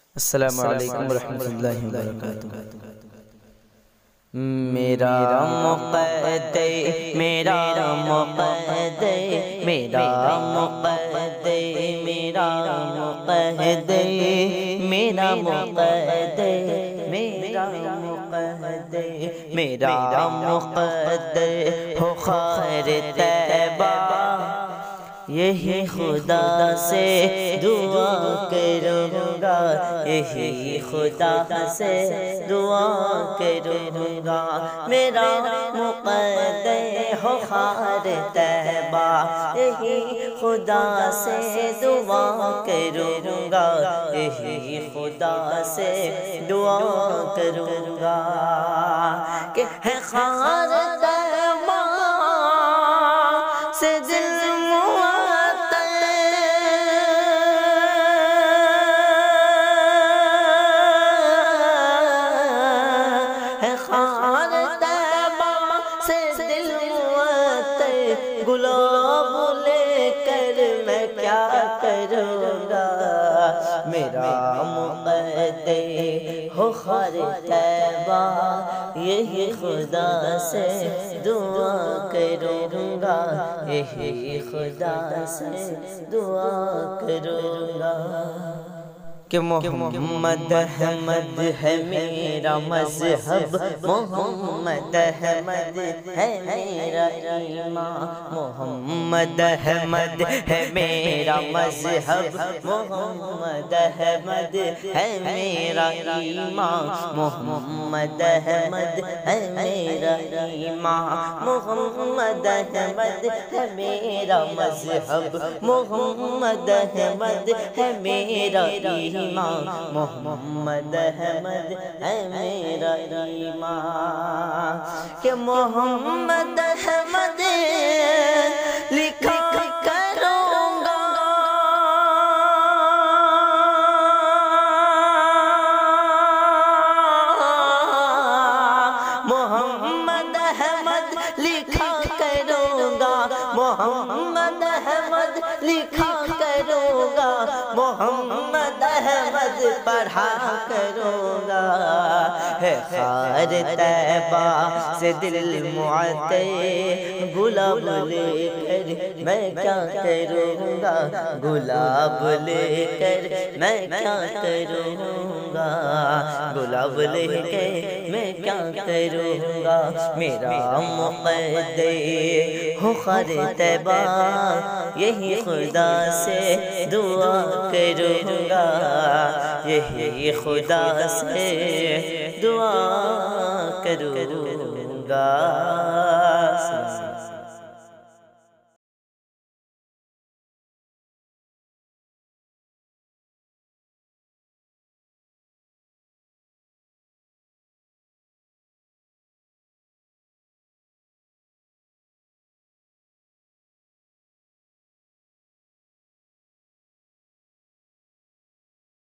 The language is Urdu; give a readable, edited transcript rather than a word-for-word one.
السلام علیکم ورحمۃ اللہ وبرکاتہ۔ میرا مقدے میرا مقدے میرا مقدے میرا مقدے میرا مقدے میرا مقدے میرا مقدے ہو خیر طیبہ، یہی خدا سے دعا کروں گا، یہی خدا سے دعا کروں گا۔ میرا مقدے ہو خیر طیبہ، یہی خدا سے دعا کروں گا، یہی خدا سے دعا کروں گا کہ ہے خیر طیبہ سے دل گلاب لے کر میں کیا کروں گا۔ میرا مقدے ہو خیر طیبہ، یہی خدا سے دعا کروں گا، یہی خدا سے دعا کروں گا کہ محمد احمد ہے میرا مذہب، محمد احمد ہے میرا ایمان، محمد احمد ہے میرا مذہب، محمد احمد ہے میرا ایمان، محمد احمد ہے میرا ایمان، محمد احمد ہے میرا مذہب، محمد احمد ہے میرا ایمان، محمد احمد ہے میرا ایمان کہ محمد احمد لکھا کروں گا، محمد احمد لکھا کروں گا، محمد احمد لکھا کروں گا، محمد احمد پڑھا کروں گا۔ ہے خیر طیبہ سے دل معطے، گلاب لے کر میں کیا کروں گا، گلاب لے کر میں کیا کروں گا، گلاب لے کر میں کیا کروں گا۔ میرا مقدے ہو خیر طیبہ، یہی خدا سے دعا کروں گا، یہی خدا سے دعا کروں گا۔